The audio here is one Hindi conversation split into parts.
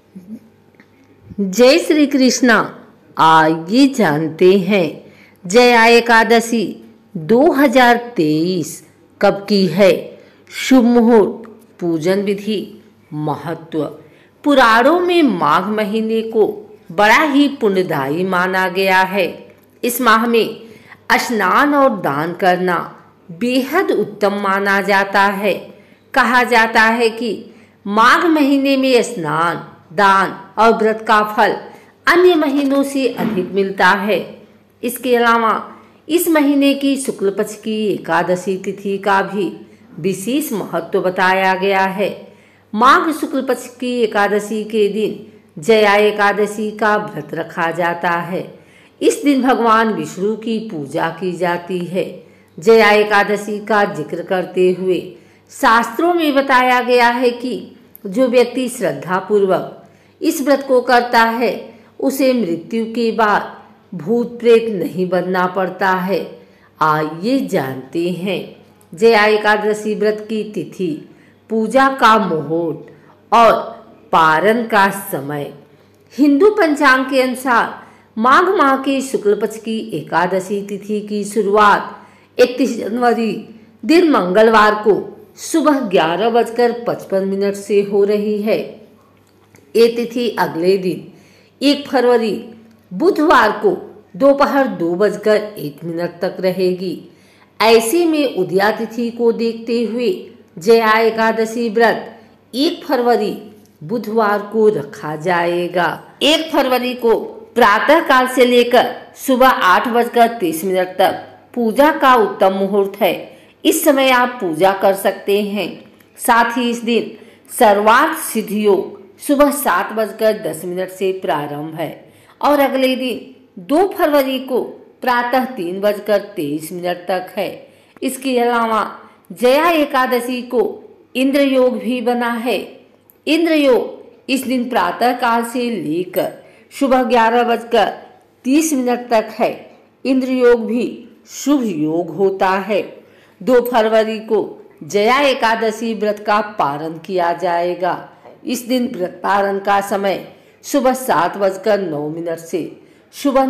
जय श्री कृष्णा। आइए जानते हैं जया एकादशी 2023 कब की है। शुभ मुहूर्त, पूजन विधि, महत्व। पुराणों में माघ महीने को बड़ा ही पुण्यदायी माना गया है। इस माह में स्नान और दान करना बेहद उत्तम माना जाता है। कहा जाता है कि माघ महीने में स्नान, दान और व्रत का फल अन्य महीनों से अधिक मिलता है। इसके अलावा इस महीने की शुक्ल पक्ष की एकादशी तिथि का भी विशेष महत्व बताया गया है। माघ शुक्ल पक्ष की एकादशी के दिन जया एकादशी का व्रत रखा जाता है। इस दिन भगवान विष्णु की पूजा की जाती है। जया एकादशी का जिक्र करते हुए शास्त्रों में बताया गया है कि जो व्यक्ति श्रद्धापूर्वक इस व्रत को करता है उसे मृत्यु के बाद भूत प्रेत नहीं बनना पड़ता है। आइए जानते हैं जया एकादशी व्रत की तिथि, पूजा का मुहूर्त और पारण का समय। हिंदू पंचांग के अनुसार माघ माह के शुक्ल पक्ष की एकादशी तिथि की शुरुआत 31 जनवरी दिन मंगलवार को सुबह 11:55 से हो रही है। ये तिथि अगले दिन 1 फरवरी बुधवार को दोपहर 2:01 तक रहेगी। ऐसे में उदया तिथि को देखते हुए जया एकादशी व्रत 1 फरवरी बुधवार को रखा जाएगा। 1 फरवरी को प्रातः काल से लेकर सुबह 8:30 तक पूजा का उत्तम मुहूर्त है। इस समय आप पूजा कर सकते हैं। साथ ही इस दिन सर्वार्थ सिद्धि योग सुबह 7:10 से प्रारंभ है और अगले दिन 2 फरवरी को प्रातः 3:23 तक है। इसके अलावा जया एकादशी को इंद्र योग भी बना है। इंद्र योग इस दिन प्रातः काल से लेकर सुबह 11:30 तक है। इंद्र योग भी शुभ योग होता है। 2 फरवरी को जया एकादशी व्रत का पारण किया जाएगा। इस दिन व्रत पारण का समय सुबह 7:09 से सुबह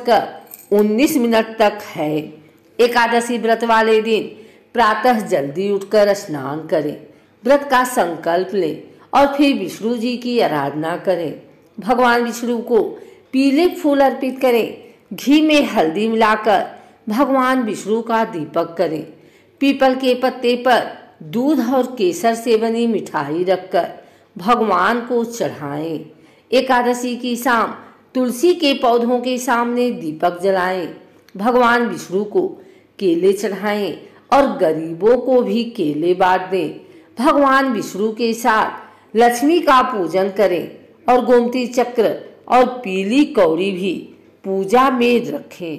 9:19 तक है। एकादशी व्रत वाले दिन प्रातः जल्दी उठकर स्नान करें, व्रत का संकल्प लें और फिर विष्णु जी की आराधना करें। भगवान विष्णु को पीले फूल अर्पित करें। घी में हल्दी मिलाकर भगवान विष्णु का दीपक करें। पीपल के पत्ते पर दूध और केसर से बनी मिठाई रखकर भगवान को चढ़ाएं। एकादशी की शाम तुलसी के पौधों के सामने दीपक जलाएं। भगवान विष्णु को केले चढ़ाएं और गरीबों को भी केले बांट दें। भगवान विष्णु के साथ लक्ष्मी का पूजन करें और गोमती चक्र और पीली कौड़ी भी पूजा में रखें।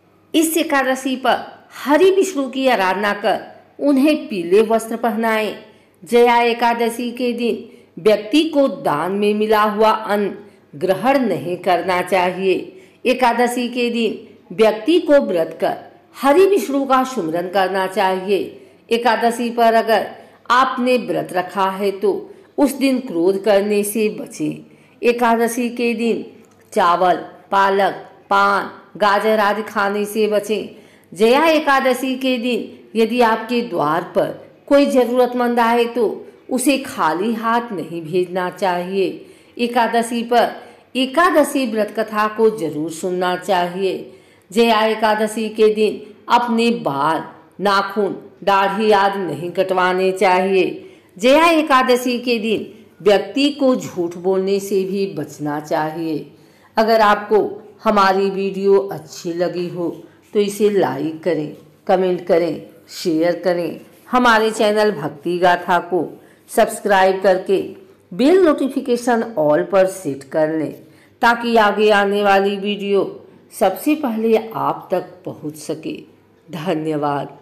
इस एकादशी पर हरि विष्णु की आराधना कर उन्हें पीले वस्त्र पहनाएं। जया एकादशी के दिन व्यक्ति को दान में मिला हुआ अन्न ग्रहण नहीं करना चाहिए। एकादशी के दिन व्यक्ति को व्रत कर हरि विष्णु का सुमिरन करना चाहिए। एकादशी पर अगर आपने व्रत रखा है तो उस दिन क्रोध करने से बचें। एकादशी के दिन चावल, पालक, पान, गाजर आदि खाने से बचें। जया एकादशी के दिन यदि आपके द्वार पर कोई जरूरतमंद आए तो उसे खाली हाथ नहीं भेजना चाहिए। एकादशी पर एकादशी व्रत कथा को जरूर सुनना चाहिए। जया एकादशी के दिन अपने बाल, नाखून, दाढ़ी आदि नहीं कटवाने चाहिए। जया एकादशी के दिन व्यक्ति को झूठ बोलने से भी बचना चाहिए। अगर आपको हमारी वीडियो अच्छी लगी हो तो इसे लाइक करें, कमेंट करें, शेयर करें। हमारे चैनल भक्ति गाथा को सब्सक्राइब करके बेल नोटिफिकेशन ऑल पर सेट कर लें ताकि आगे आने वाली वीडियो सबसे पहले आप तक पहुंच सके। धन्यवाद।